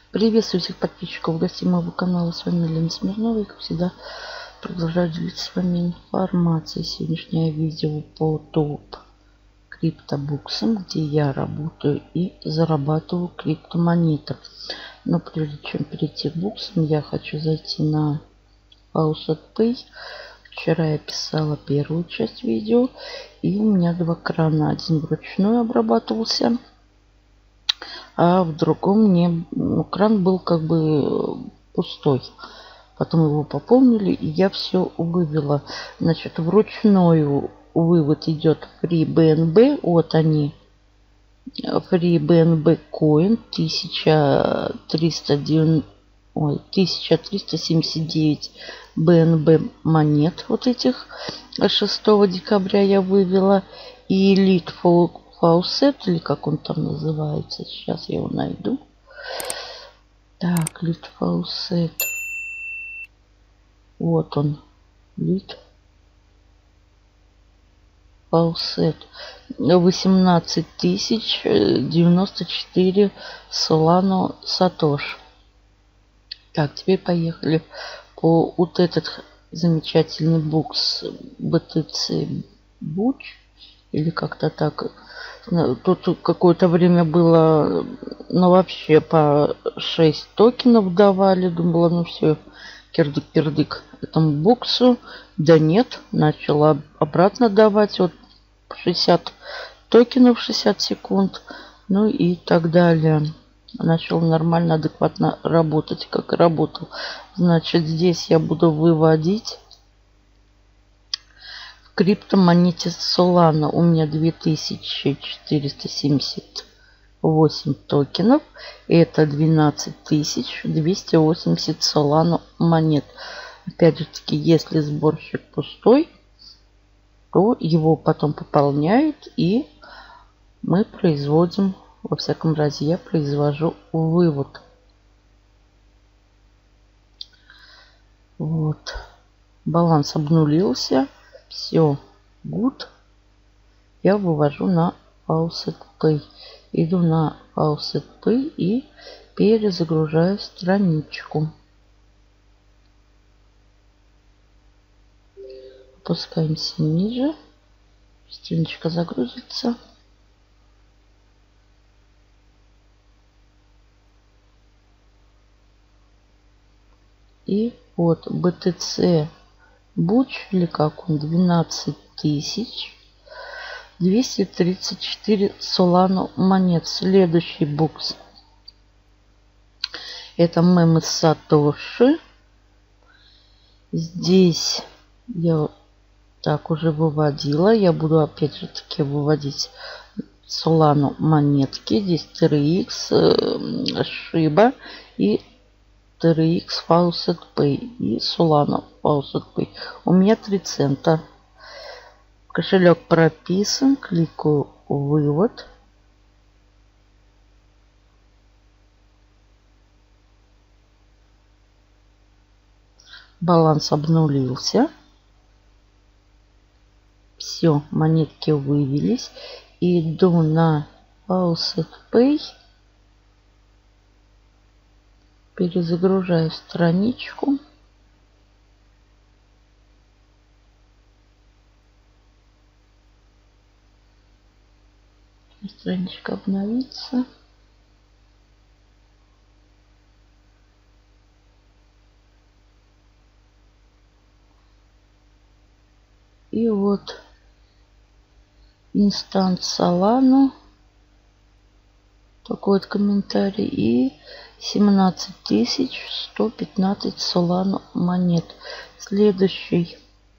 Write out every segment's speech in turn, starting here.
Приветствую всех подписчиков гостей моего канала. С вами Елена Смирнова. И как всегда продолжаю делиться с вами информацией. Сегодняшнее видео по топ криптобуксам, где я работаю и зарабатываю криптомонеты. Но прежде чем перейти к буксам, я хочу зайти на Faucet Pay. Вчера я писала первую часть видео, и у меня два крана. Один вручную обрабатывался, а в другом мне кран был как бы пустой. Потом его пополнили, и я все вывела. Значит, вручную вывод идет FreeBNB. Вот они. FreeBNB Coin 1379 BNB монет. Вот этих 6 декабря я вывела. И Elite Faucet, или как он там называется. Сейчас я его найду. Так, Elite Faucet. Вот он. Elite Faucet. 18 094 Solano Satoshi. Так, теперь поехали по вот этот замечательный букс BTC Butch. Или как-то так. Тут какое-то время было, ну вообще по 6 токенов давали. Думала, ну все, кирдык-пердык этому буксу. Да нет, начала обратно давать. Вот 60 токенов, 60 секунд. Ну и так далее. Начал нормально, адекватно работать, как и работал. Значит, здесь я буду выводить криптомонете Solana. У меня 2478 токенов. Это 12280 Solana монет. Опять же таки, если сборщик пустой, то его потом пополняют, и мы производим, во всяком разе я произвожу вывод. Вот. Баланс обнулился. Все good. Я вывожу на Faucet Pay. Иду на Faucet Pay и перезагружаю страничку. Опускаемся ниже. Страничка загрузится. И вот BTC Butch, или как он, 12 234 Solana монет. Следующий букс. Это мемы Сатоши. Здесь я так уже выводила. Я буду опять же таки выводить Solana монетки. Здесь TRX, Shiba и TRX Faucet Pay и Solana Faucet Pay. У меня 3 цента. Кошелек прописан. Кликаю вывод. Баланс обнулился. Все, монетки вывелись. Иду на Faucet Pay. Перезагружаю страничку. Страничка обновится. И вот инстант Solana. Такой вот комментарий. И 17 115 Solana монет. Следующий.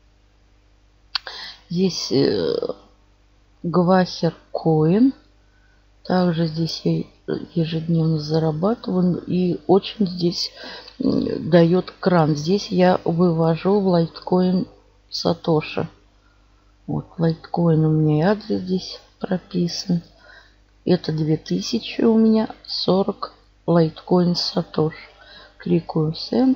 Здесь Gwaher Coin. Также здесь я ежедневно зарабатываю. И очень здесь дает кран. Здесь я вывожу в лайткоин Сатоши. Вот лайткоин, у меня и адрес здесь прописан. Это 2000 у меня 40 лайткоин Сатоши. Кликаю Send.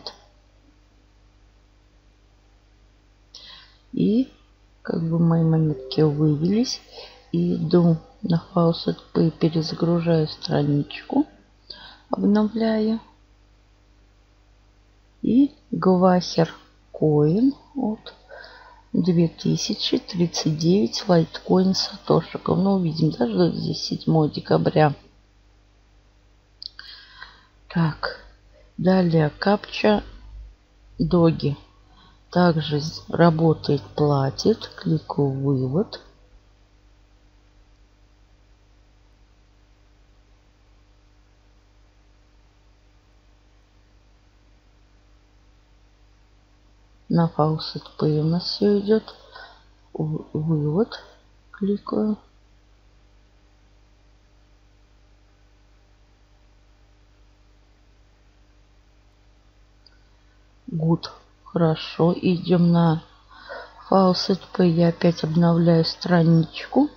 И как бы мои монетки вывелись. И иду на Faucet Pay, перезагружаю страничку. обновляю. И Гвахер Коин. Вот. 2039 лайткоин сатошиков. Ну, увидим, даже здесь 7 декабря. Так. Далее капча Доги. Также работает, платит. Кликаю вывод. На Faucet Pay у нас все идет. Вывод. Кликаю. Good. Хорошо. Идем на Faucet Pay. Я опять обновляю страничку.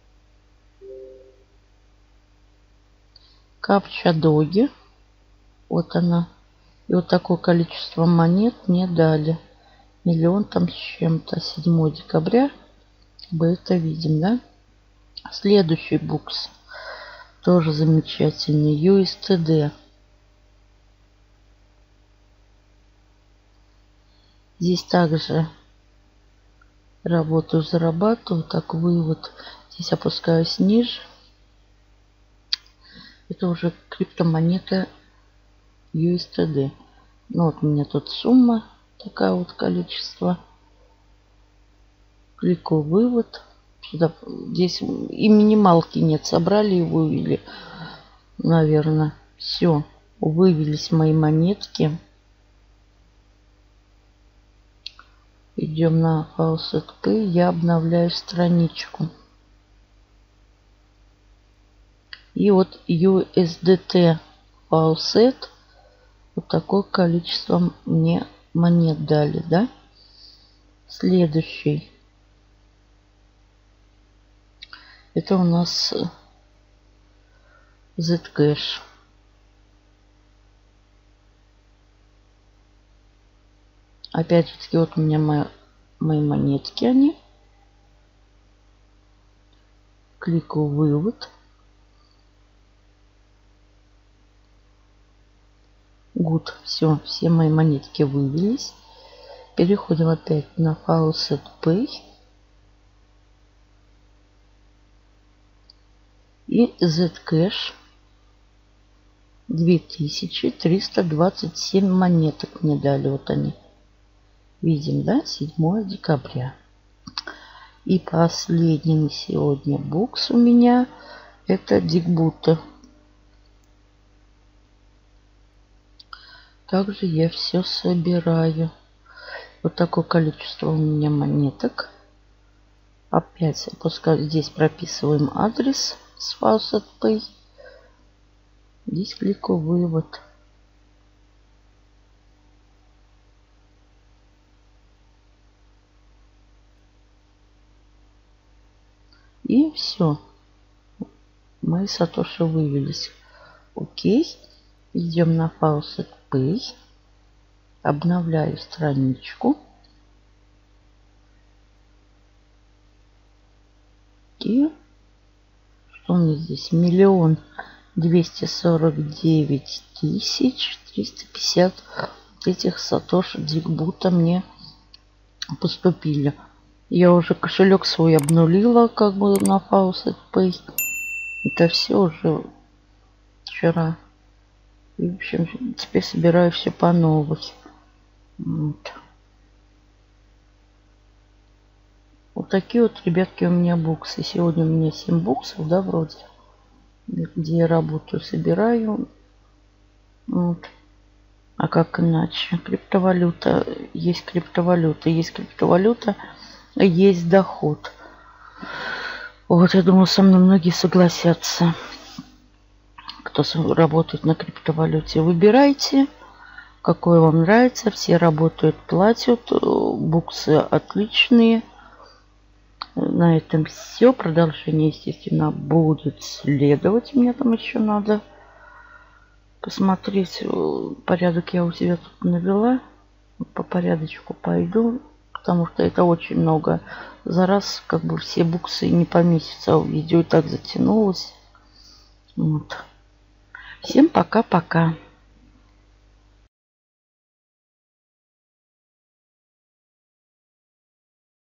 Капча Доги. Вот она. И вот такое количество монет мне дали. Миллион там с чем-то. 7 декабря. Мы это видим, да? Следующий букс. Тоже замечательный. USTD. Здесь также работаю, зарабатываю. Так, вывод. Здесь опускаюсь ниже. Это уже криптомонета USTD. Ну вот у меня тут сумма. Такая вот количество. Кликаю вывод. Сюда, здесь и минималки нет. Собрали и вывели. Наверное. Все. Вывелись мои монетки. Идем на Faucet Pay. Я обновляю страничку. И вот USDT Faucet. Вот такое количество мне монет дали, да? Следующий. Это у нас Zcash. Опять же таки, вот у меня мои монетки они. Кликаю вывод. Good. Все мои монетки вывелись. Переходим опять на Faucet Pay. И Zcash. 2327 монеток мне дали. Вот они. Видим, да? 7 декабря. И последний сегодня букс у меня. Это Дигбута. Также я все собираю. Вот такое количество у меня монеток. Опять опускаю. Здесь прописываем адрес с Faucet Pay. Здесь кликаю вывод. И все. Мои сатоши вывелись. Окей. Идем на Faucet Pay. Обновляю страничку. И что у меня здесь? 1 249 350 этих сатоши Дигбута мне поступили. Я уже кошелек свой обнулила, как бы, на Faucet Pay. Это все уже вчера. И, в общем, теперь собираю все по новой. Вот. Вот такие вот, ребятки, у меня буксы. Сегодня у меня 7 буксов, да, вроде. Где я работаю, собираю. Вот. А как иначе? Криптовалюта. Есть криптовалюта. Есть криптовалюта. Есть доход. Вот, я думаю, со мной многие согласятся. Кто работает на криптовалюте. Выбирайте, какой вам нравится. Все работают, платят. Буксы отличные. На этом все. Продолжение, естественно, будет следовать. Мне там еще надо посмотреть. Порядок я у себя тут навела. По порядочку пойду. Потому что это очень много. За раз как бы все буксы не поместятся. Видео и так затянулось. Вот. Всем пока-пока.